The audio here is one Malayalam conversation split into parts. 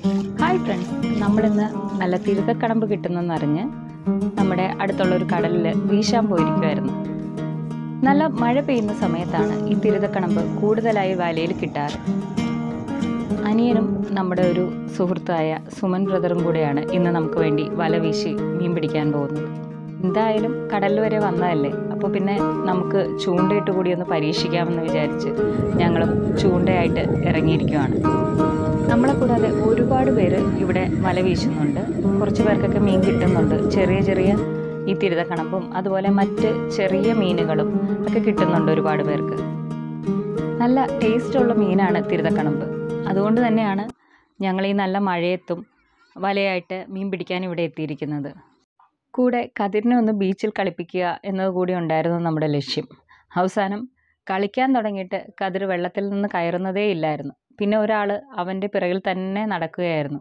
ഹായ് ഫ്രണ്ട്സ്, നമ്മളിന്ന് നല്ല തിരുതക്കടമ്പ് കിട്ടുന്നെന്നറിഞ്ഞ് നമ്മുടെ അടുത്തുള്ളൊരു കടലിൽ വീശാൻ പോയിരിക്കുമായിരുന്നു. നല്ല മഴ പെയ്യുന്ന സമയത്താണ് ഈ തിരുതക്കടമ്പ് കൂടുതലായി വലയിൽ കിട്ടാറ്. അനിയനും നമ്മുടെ ഒരു സുഹൃത്തായ സുമൻ ബ്രദറും കൂടെയാണ് ഇന്ന് നമുക്ക് വേണ്ടി വല വീശി മീൻ പിടിക്കാൻ പോകുന്നത്. എന്തായാലും കടൽ വരെ വന്നതല്ലേ, അപ്പോൾ പിന്നെ നമുക്ക് ചൂണ്ടയിട്ട് കൂടി ഒന്ന് പരീക്ഷിക്കാമെന്ന് വിചാരിച്ച് ഞങ്ങളും ചൂണ്ടയായിട്ട് ഇറങ്ങിയിരിക്കുകയാണ്. നമ്മളെ കൂടാതെ ഒരുപാട് പേര് ഇവിടെ വല വീശുന്നുണ്ട്. കുറച്ച് പേർക്കൊക്കെ മീൻ കിട്ടുന്നുണ്ട്. ചെറിയ ചെറിയ ഈ തിരുതക്കണമ്പും അതുപോലെ മറ്റ് ചെറിയ മീനുകളും ഒക്കെ കിട്ടുന്നുണ്ട് ഒരുപാട് പേർക്ക്. നല്ല ടേസ്റ്റുള്ള മീനാണ് തിരുതക്കണമ്പ്. അതുകൊണ്ട് തന്നെയാണ് ഞങ്ങൾ ഈ നല്ല മഴയത്തും വലയായിട്ട് മീൻ പിടിക്കാൻ ഇവിടെ എത്തിയിരിക്കുന്നത്. കൂടെ കതിരിനെ ഒന്ന് ബീച്ചിൽ കളിപ്പിക്കുക എന്നതുകൂടി ഉണ്ടായിരുന്നു നമ്മുടെ ലക്ഷ്യം. അവസാനം കളിക്കാൻ തുടങ്ങിയിട്ട് കതിർ വെള്ളത്തിൽ നിന്ന് കയറുന്നതേ ഇല്ലായിരുന്നു. പിന്നെ ഒരാൾ അവൻ്റെ പിറകിൽ തന്നെ നടക്കുകയായിരുന്നു.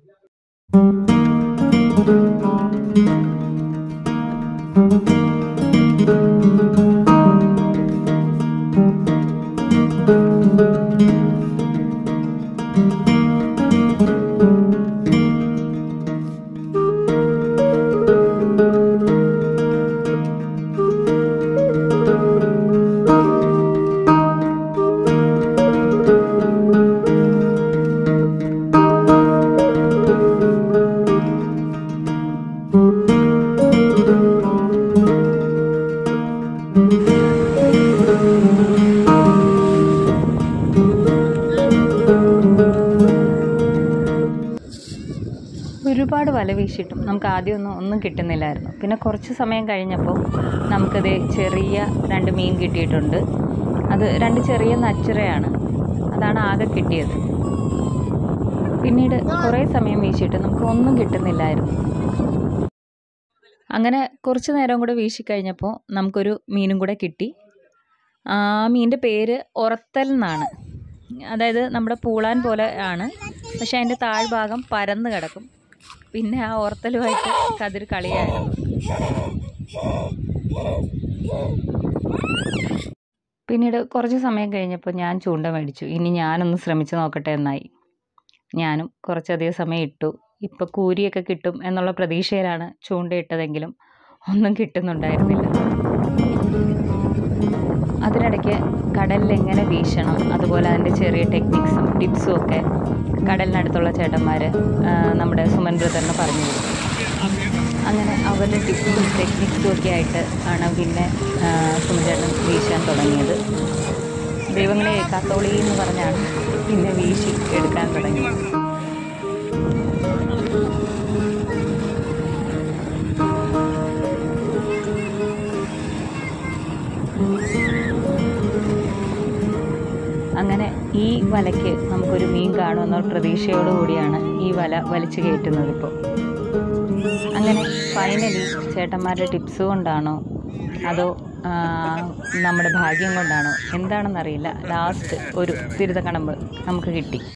ഒരുപാട് വല വീശിയിട്ടും നമുക്ക് ഒന്നും കിട്ടുന്നില്ലായിരുന്നു. പിന്നെ കുറച്ച് സമയം കഴിഞ്ഞപ്പോൾ നമുക്കത് ചെറിയ 2 മീൻ കിട്ടിയിട്ടുണ്ട്. അത് 2 ചെറിയ നച്ചിറയാണ്. അതാണ് ആകെ കിട്ടിയത്. പിന്നീട് കുറേ സമയം വീശിയിട്ട് നമുക്ക് ഒന്നും കിട്ടുന്നില്ലായിരുന്നു. അങ്ങനെ കുറച്ച് നേരം കൂടെ വീശിക്കഴിഞ്ഞപ്പോൾ നമുക്കൊരു മീനും കൂടെ കിട്ടി. ആ മീനിൻ്റെ പേര് ഒറത്തൽ എന്നാണ്. അതായത് നമ്മുടെ പൂളാൻ പോലെ ആണ്, പക്ഷേ അതിൻ്റെ താഴ്ഭാഗം പരന്ന് കിടക്കും. പിന്നെ ആ ഓർത്തലുമായിട്ട് കതിർ കളിയായിരുന്നു. പിന്നീട് കുറച്ച് സമയം കഴിഞ്ഞപ്പോൾ ഞാൻ ചൂണ്ട മേടിച്ചു. ഇനി ഞാനൊന്ന് ശ്രമിച്ച് നോക്കട്ടെ എന്നായി. ഞാനും കുറച്ചധികം സമയം ഇട്ടു. ഇപ്പോൾ കൂരിയൊക്കെ കിട്ടും എന്നുള്ള പ്രതീക്ഷയിലാണ് ചൂണ്ടയിട്ടതെങ്കിലും ഒന്നും കിട്ടുന്നുണ്ടായിരുന്നില്ല. അതിനിടയ്ക്ക് കടലിൽ എങ്ങനെ വീശണം, അതുപോലെ അതിൻ്റെ ചെറിയ ടെക്നിക്സും ടിപ്സും ഒക്കെ കടലിനടുത്തുള്ള ചേട്ടന്മാർ നമ്മുടെ സുമൻ ബ്രദറിന് പറഞ്ഞു കൊടുത്തു. അങ്ങനെ അവരുടെ ടിപ്സും ടെക്നിക്സും ഒക്കെ ആയിട്ട് ആണ് പിന്നെ സുമൻ ചേട്ടൻ വീശാൻ തുടങ്ങിയത്. ദൈവങ്ങളെ കാത്തോളി എന്ന് പറഞ്ഞാണ് പിന്നെ വീശി എടുക്കാൻ തുടങ്ങിയത്. അങ്ങനെ ഈ വലയ്ക്ക് നമുക്കൊരു മീൻ കാണുമെന്ന പ്രതീക്ഷയോടുകൂടിയാണ് ഈ വല വലിച്ചു കയറ്റുന്നത് ഇപ്പോൾ. അങ്ങനെ ഫൈനലി ചേട്ടന്മാരുടെ ടിപ്സ് കൊണ്ടാണോ അതോ നമ്മുടെ ഭാഗ്യം കൊണ്ടാണോ എന്താണെന്നറിയില്ല, ലാസ്റ്റ് ഒരു തിരുതക്കണമ്പ് നമുക്ക് കിട്ടി.